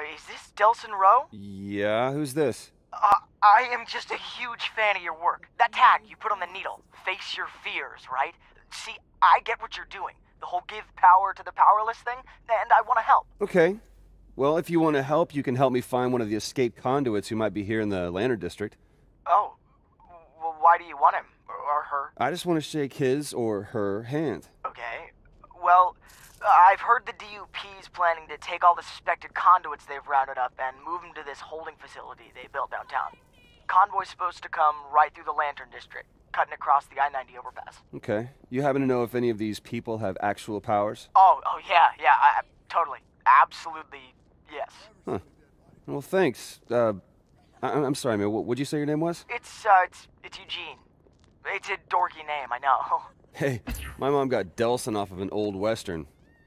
Is this Delson Rowe? Yeah, who's this? I am just a huge fan of your work. That tag you put on the needle, face your fears, right? See, I get what you're doing. The whole give power to the powerless thing, and I want to help. Okay. Well, if you want to help, you can help me find one of the escaped conduits who might be here in the Lantern District. Oh, well, why do you want him? Or her? I just want to shake his or her hand. Okay. Well, I've heard the DUP's planning to take all the suspected conduits they've rounded up and move them to this holding facility they built downtown. Convoy's supposed to come right through the Lantern District, cutting across the I-90 overpass. Okay. You happen to know if any of these people have actual powers? Oh yeah, totally. Absolutely, yes. Huh. Well, thanks. I'm sorry, man. What'd you say your name was? It's Eugene. It's a dorky name, I know. Hey, my mom got Delson off of an old Western.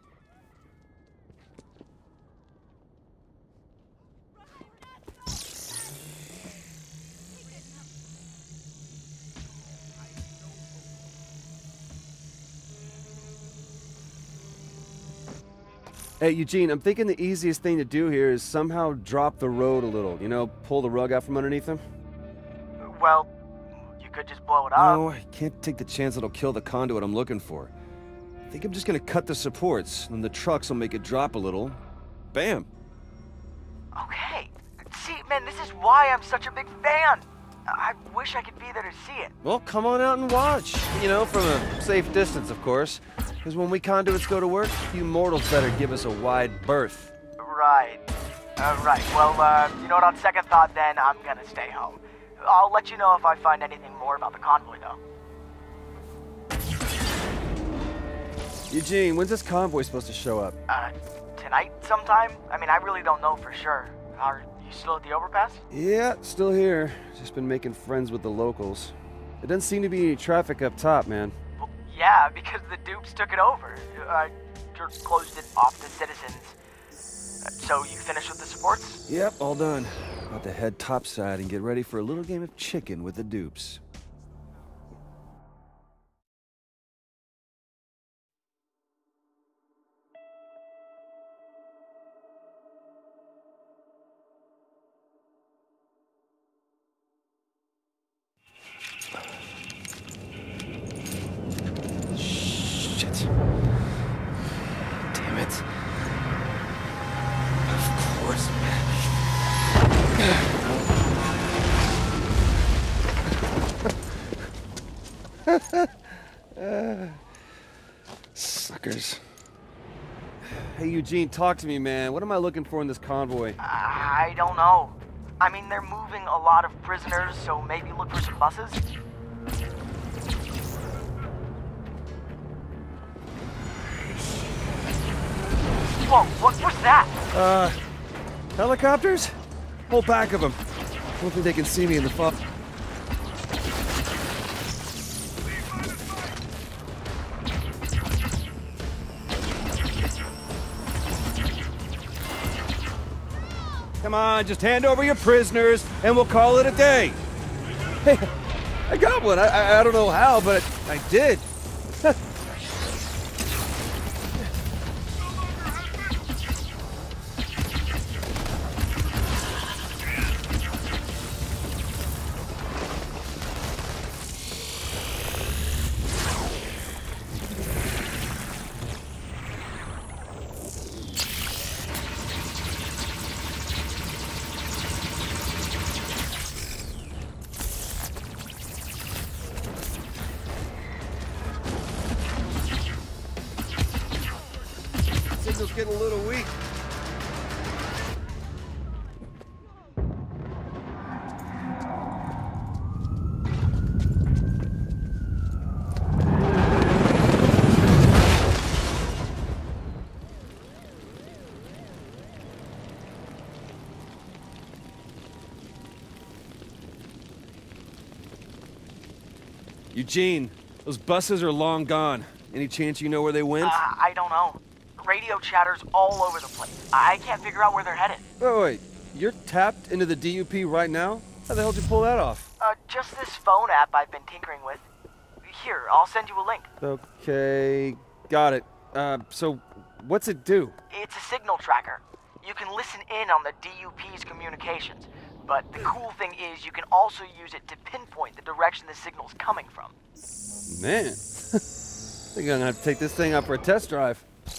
Hey, Eugene, I'm thinking the easiest thing to do here is somehow drop the road a little. You know, pull the rug out from underneath him. Well, you could just blow it up. No, I can't take the chance it'll kill the conduit I'm looking for. I think I'm just gonna cut the supports, and the trucks will make it drop a little. Bam! Okay. See, man, this is why I'm such a big fan. I wish I could be there to see it. Well, come on out and watch. You know, from a safe distance, of course. Because when we conduits go to work, you mortals better give us a wide berth. Right. Right. Well, you know what, on second thought then, I'm gonna stay home. I'll let you know if I find anything more about the convoy, though. Eugene, when's this convoy supposed to show up? Tonight sometime? I mean, I really don't know for sure. Are you still at the overpass? Yeah, still here. Just been making friends with the locals. There doesn't seem to be any traffic up top, man. Well, yeah, because the dupes took it over. Closed it off to citizens. So you finished with the supports? Yep, all done. About to head topside and get ready for a little game of chicken with the dupes. Shit. Damn it. Of course, suckers. Hey, Eugene, talk to me, man. What am I looking for in this convoy? I don't know. I mean, they're moving a lot of prisoners, so maybe look for some buses? Whoa, what was that? Helicopters? Whole back of them. Don't think they can see me in the fog. Come on, just hand over your prisoners, and we'll call it a day. Hey, I got one. I don't know how, but I did. Signal's getting a little weak. Eugene, those buses are long gone. Any chance you know where they went? I don't know. Radio chatter's all over the place. I can't figure out where they're headed. Wait, you're tapped into the DUP right now? How the hell did you pull that off? Just this phone app I've been tinkering with. Here, I'll send you a link. Okay, got it. So, what's it do? It's a signal tracker. You can listen in on the DUP's communications, but the cool thing is you can also use it to pinpoint the direction the signal's coming from. Man, I think I'm gonna have to take this thing out for a test drive.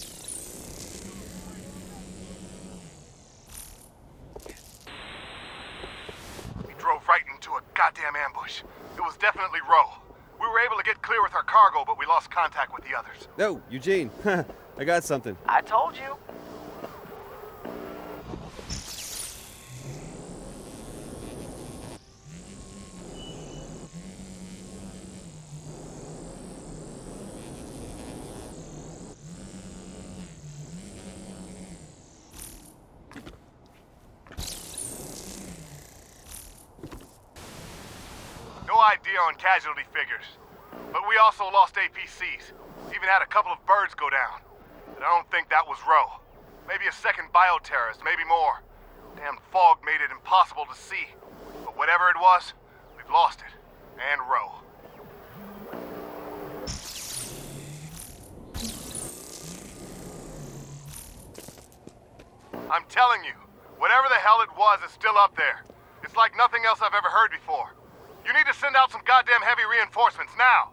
We drove right into a goddamn ambush. It was definitely Roe. We were able to get clear with our cargo, but we lost contact with the others. No, Eugene, I got something. I told you. No idea on casualty figures. But we also lost APCs. Even had a couple of birds go down. But I don't think that was Roe. Maybe a second bioterrorist, maybe more. Damn fog made it impossible to see. But whatever it was, we've lost it. And Roe. I'm telling you, whatever the hell it was is still up there. It's like nothing else I've ever heard before. You need to send out some goddamn heavy reinforcements now!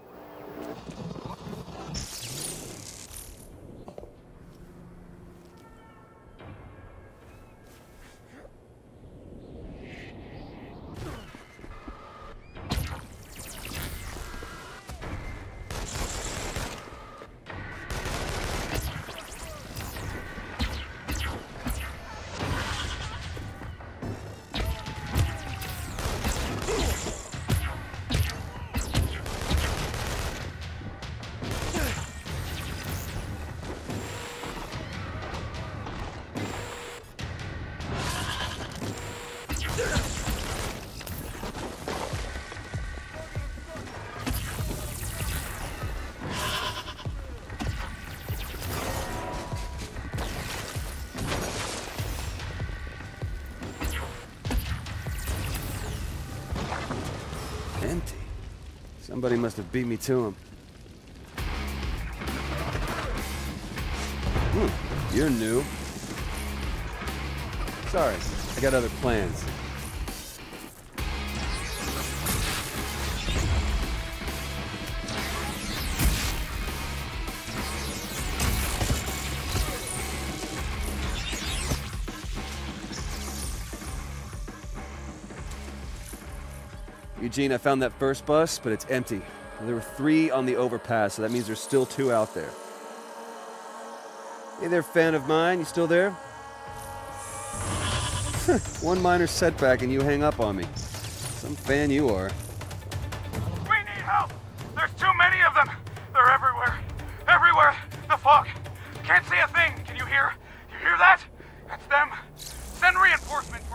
Empty. Somebody must have beat me to him. You're new. Sorry, I got other plans. Eugene, I found that first bus, but it's empty. There were 3 on the overpass, so that means there's still 2 out there. Hey there, fan of mine. You still there? One minor setback and you hang up on me. Some fan you are. We need help! There's too many of them! They're everywhere! Everywhere! The fog! Can't see a thing! Can you hear? You hear that? That's them! Send reinforcements!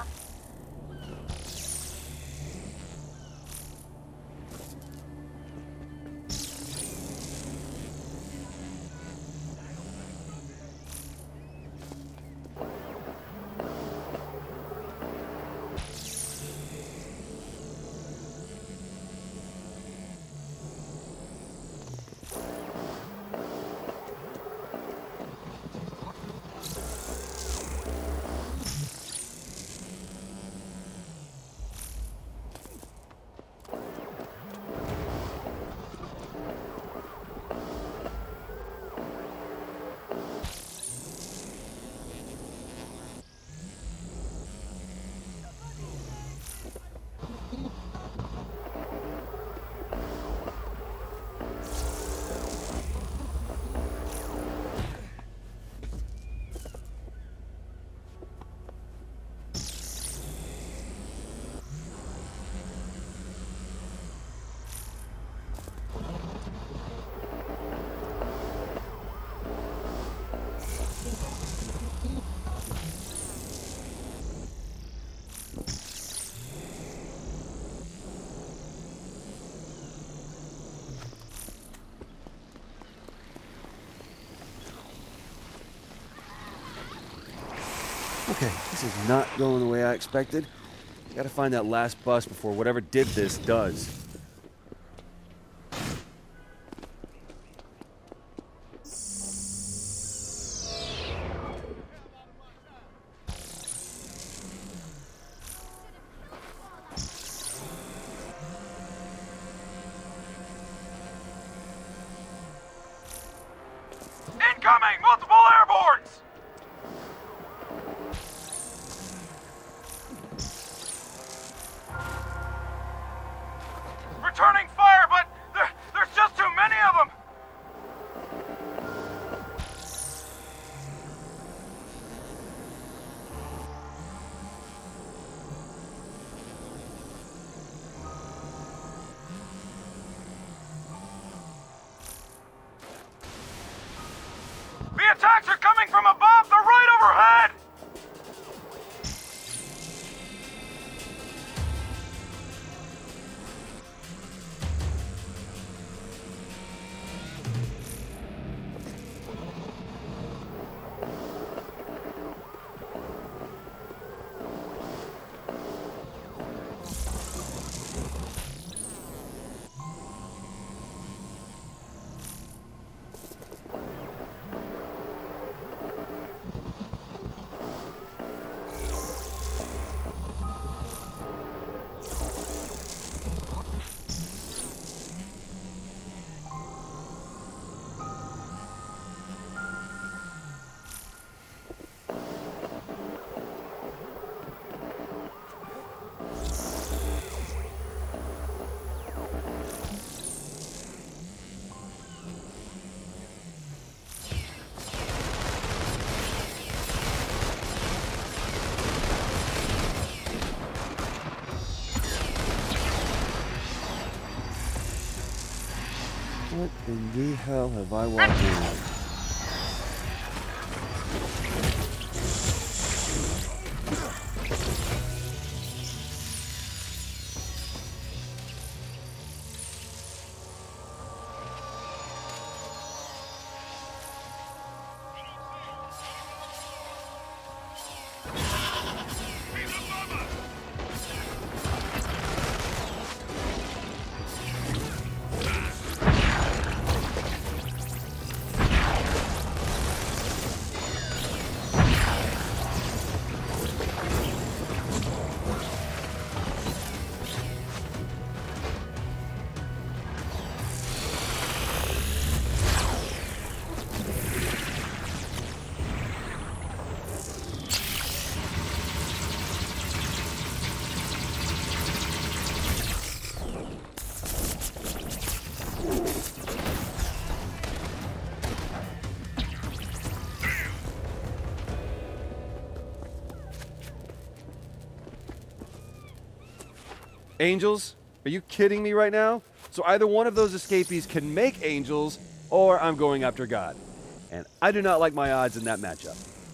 Okay, this is not going the way I expected. Gotta find that last bus before whatever did this does. What in the hell have I walked into? Angels? Are you kidding me right now? So either one of those escapees can make angels, or I'm going after God. And I do not like my odds in that matchup.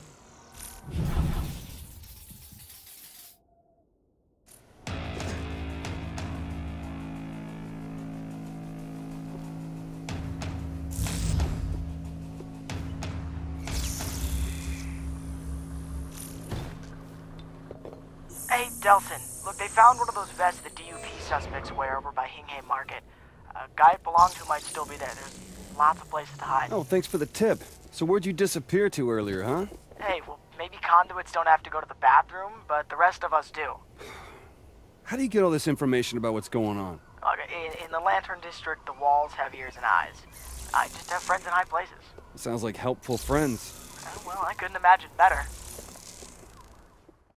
Hey, Delsin. Look, they found one of those vests the DUP suspects wear over by Hingham Market. A guy it belonged to might still be there. There's lots of places to hide. Oh, thanks for the tip. So where'd you disappear to earlier, huh? Hey, well, maybe conduits don't have to go to the bathroom, but the rest of us do. How do you get all this information about what's going on? Look, in the Lantern District, the walls have ears and eyes. I just have friends in high places. Sounds like helpful friends. Well, I couldn't imagine better.